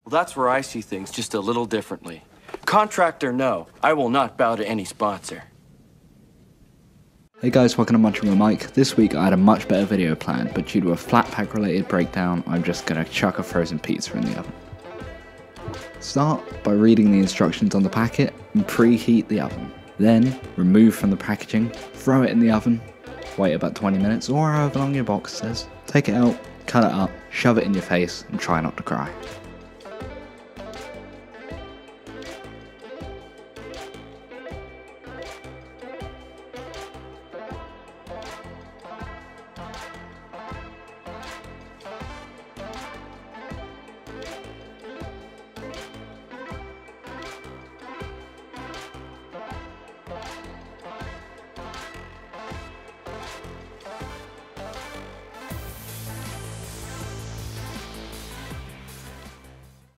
Well, that's where I see things just a little differently. Contract or no, I will not bow to any sponsor. Hey guys, welcome to Munching with Mike. This week I had a much better video planned, but due to a flat pack related breakdown, I'm just gonna chuck a frozen pizza in the oven. Start by reading the instructions on the packet and preheat the oven. Then, remove from the packaging, throw it in the oven, wait about 20 minutes or however long your box says. Take it out, cut it up, shove it in your face and try not to cry.